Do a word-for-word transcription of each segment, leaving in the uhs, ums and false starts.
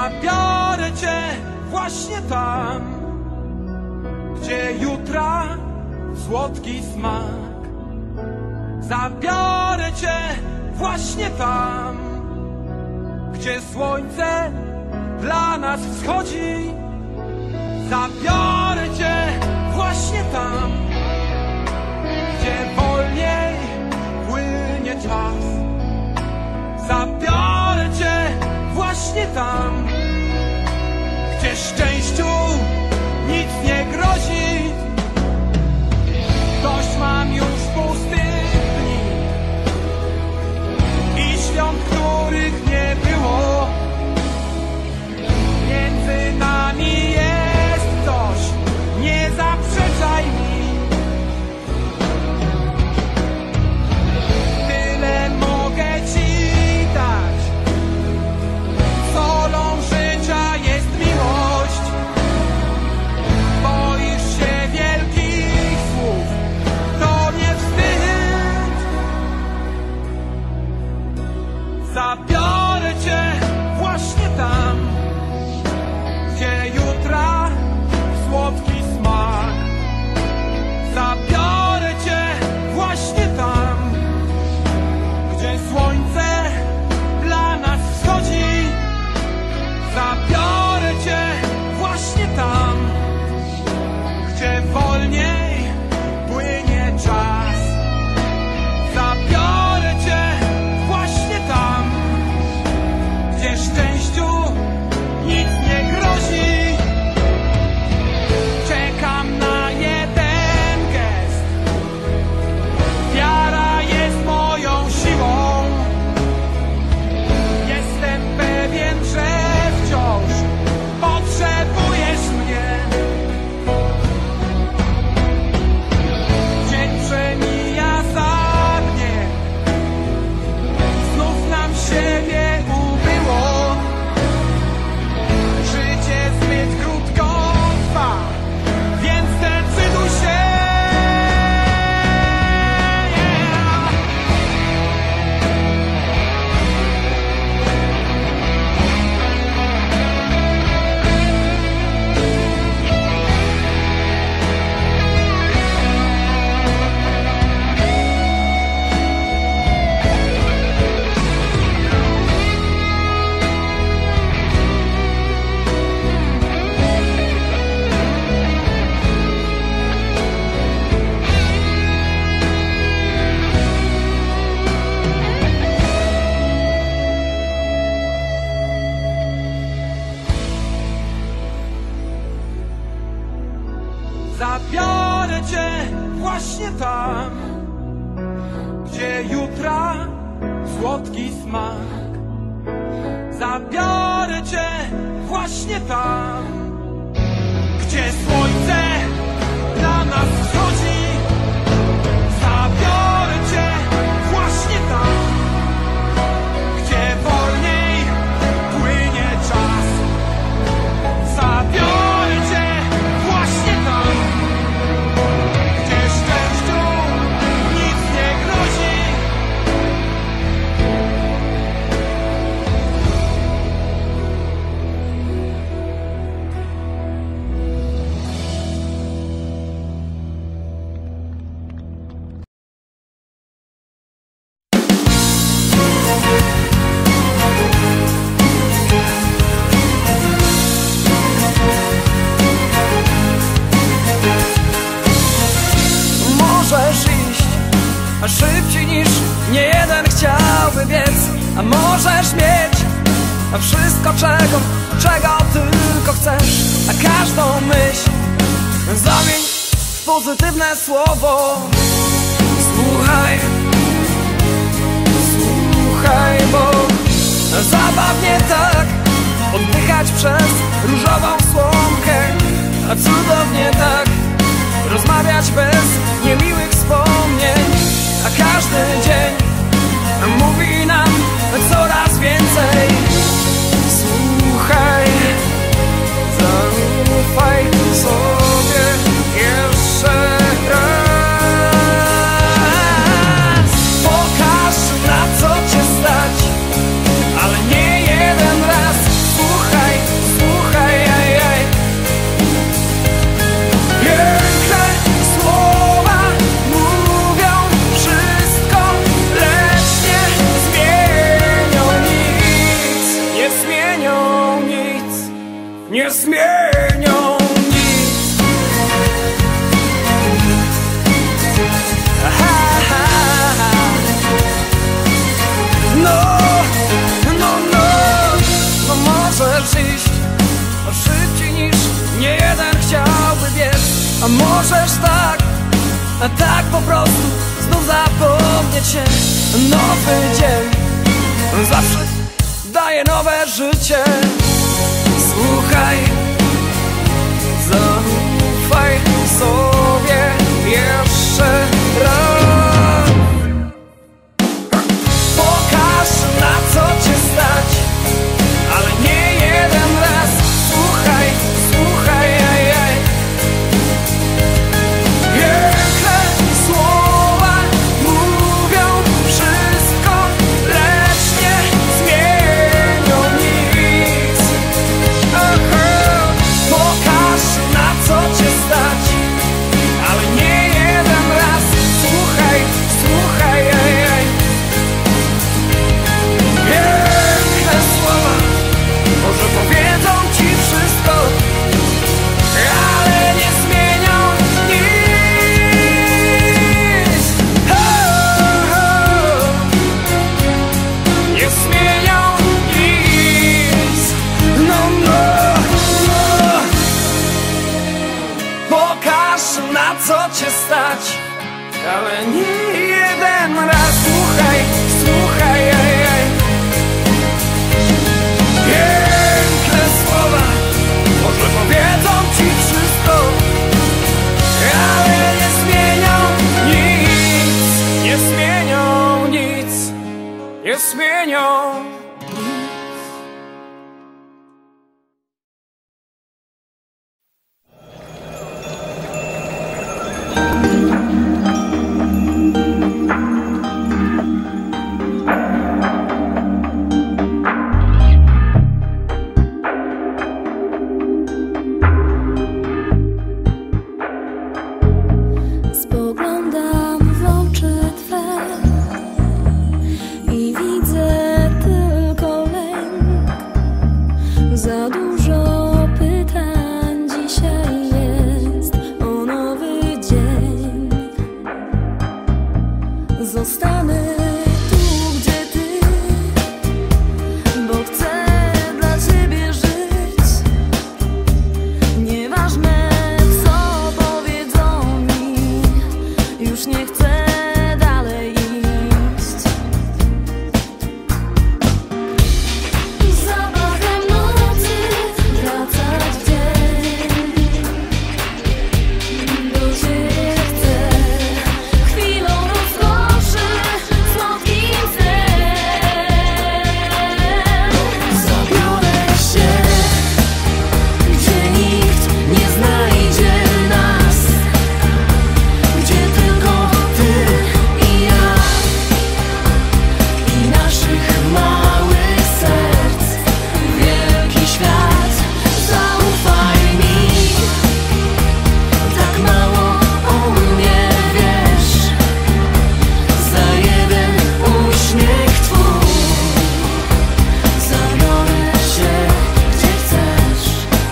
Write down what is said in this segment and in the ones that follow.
Zabiorę cię właśnie tam, gdzie jutra słodki smak. Zabiorę cię właśnie tam, gdzie słońce dla nas wschodzi. Zabiorę cię właśnie tam, gdzie wolniej płynie czas. Zabiorę cię właśnie tam, gdzie szczęściu nic nie grozi. Dość mam już pustych dni i świąt, których nie było. Między nami jest coś, nie zaprzeczaj mi. Tyle mogę ci dać, solą życia jest miłość. Boisz się wielkich słów, to nie wstyd. Zabiorę cię właśnie tam, gdzie jutra słodki smak. Zabiorę cię właśnie tam, gdzie słońce dla nas wschodzi. Zabiorę cię właśnie tam, gdzie wolniej płynie czas. Zabiorę cię właśnie tam, gdzie szczęściu nic nie grozi. Czekam na jeden gest, wiara jest moją siłą. Jestem pewien, że wciąż potrzebujesz mnie. Dzień przemija za dniem, znów nam siebie ubyło. Życie zbyt krótko trwa, więc decyduj się. Zabiorę cię właśnie tam, gdzie jutra słodki smak. Zabiorę cię właśnie tam, gdzie słońce dla nas wschodzi. Zabiorę cię właśnie tam, gdzie wolniej płynie czas. Zabiorę cię właśnie tam, gdzie szczęściu nic nie grozi. Możesz iść, a szybciej niż nie jeden chciałby biec. A możesz mieć, a wszystko czego, czego tylko chcesz. A każdą myśl zamień w pozytywne słowo. Słuchaj, słuchaj, bo zabawnie tak oddychać przez różową słomkę, a cudownie tak rozmawiać bez niemiłych wspomnień. A każdy dzień mówi nam coraz więcej. Słuchaj, zaufaj sobie jeszcze raz. Pokaż, na co cię stać, ale nie jeden raz. Słuchaj, a tak po prostu znów zapomnieć się. Nowy dzień zawsze daje nowe życie. Słuchaj, zaufaj sobie jeszcze raz. Pokaż, na co cię stać, ale nie jeden raz. Słuchaj, słuchaj, aj, aj. Piękne słowa mówią wszystko, lecz nie zmienią nic. Aha. Pokaż, na co cię stać, ale nie jeden raz. Słuchaj, słuchaj, aj, aj. Piękne słowa może powiedzą ci wszystko, ale nie zmienią nic. Ho, ho. Nie zmienią nic. No, no, no. Pokaż, na co cię stać, ale nie jeden raz. Słuchaj, słuchaj, aj, aj. Piękne słowa może powiedzą ci wszystko, ale nie zmienią nic. Nie zmienią nic. Nie zmienią. Spoglądam w oczy Twe i widzę tylko lęk. Za dużo pytań dzisiaj jest o nowy dzień. Zostanę tu, gdzie Ty, bo chcę dla Ciebie żyć. Nieważne, co powiedzą mi, już nie chcę dalej iść. Zapachem nocy wracać w dzień. Do Ciebie chcę chwilą rozkoszy, słodkim snem. Zabiorę się, gdzie nikt nie znajdzie nas, gdzie tylko Ty i ja i naszych małych serc. Wielki świat, zaufaj mi, tak mało o mnie wiesz. Za jeden uśmiech Twój zabiorę się, gdzie chcesz.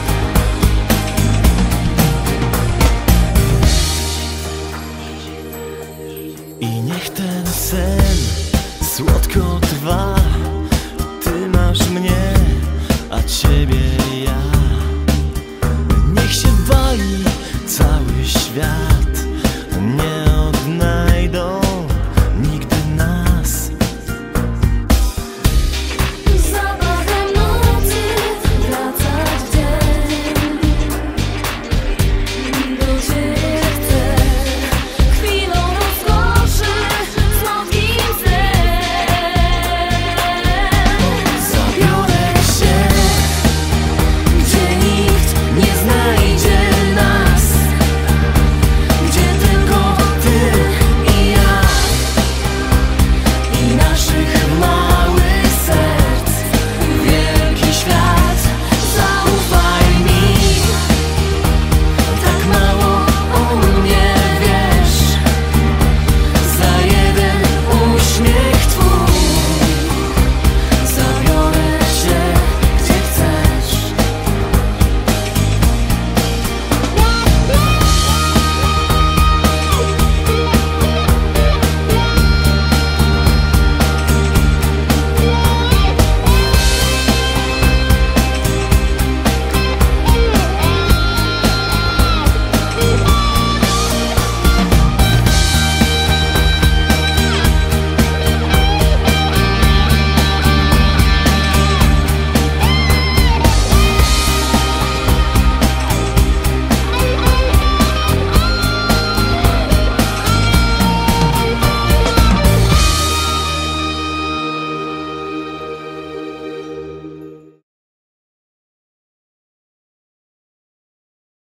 I niech ten sen słodko trwa. Ty masz mnie, a Ciebie ja. Niech się wali cały świat, nie